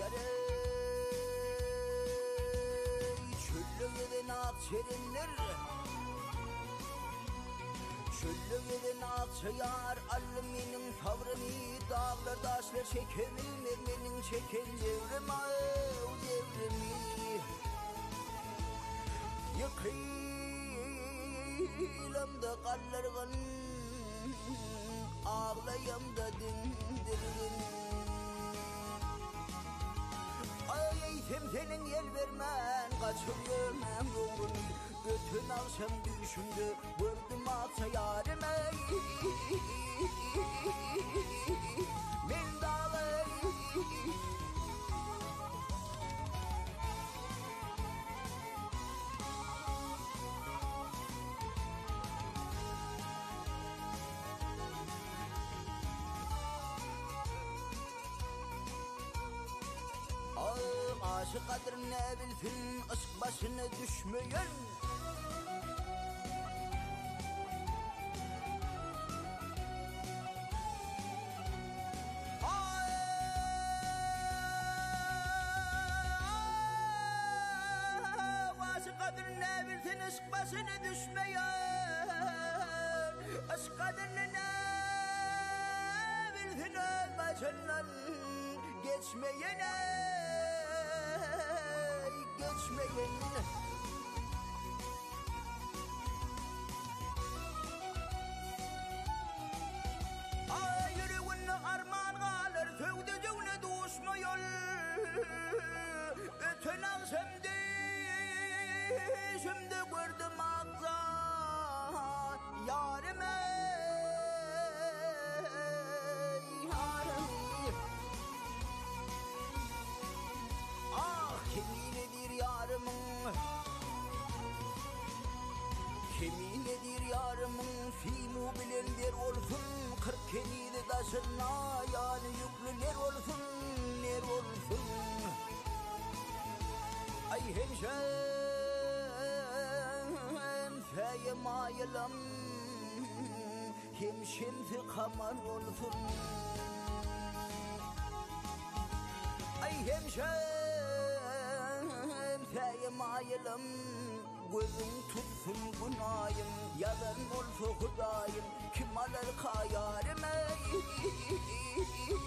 yare çöllüğün akçerinler çöllüğün akçayar alüminin tavrını dağlar taşlar çekerim ermenin çeken devrim devrimi yıkıylam da kallargın ağlayam da dindirgin ay temtenin el vermen kaçırıyorum yolunu götün alsam düşümdü vurdum atsa yarime men dağlar aşık kadrine bilsin aşk başına düşmeyen aşık kadrine bilsin aşk başına düşmeyen aşk kadrine bilsin başından geçmeyene ay yüreğine armağan kalır sevdiceğine düşmüyor öten akşamdı şimdi gördüm aksa yarime Kemin edir yarımın fimu bilenler olsun kırk kemili taşına yani yüklüler olsun ner olsun ay hemşem feyim ayılam hemşemti kamar olsun ay hemşem feyim ayılam gözüm tutsun günahım yalan olsa hudayım kim alır kayarım